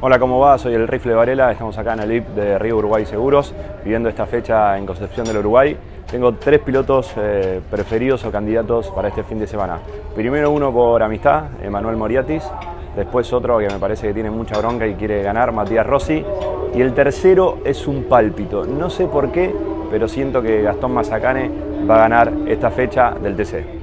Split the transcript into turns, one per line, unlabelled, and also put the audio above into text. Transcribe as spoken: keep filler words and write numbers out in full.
Hola, ¿cómo va? Soy el Rifle Varela, estamos acá en el I P de Río Uruguay Seguros, viviendo esta fecha en Concepción del Uruguay. Tengo tres pilotos eh, preferidos o candidatos para este fin de semana. Primero uno por amistad, Emanuel Moriatis. Después otro que me parece que tiene mucha bronca y quiere ganar, Matías Rossi. Y el tercero es un pálpito. No sé por qué, pero siento que Gastón Mazacane va a ganar esta fecha del T C.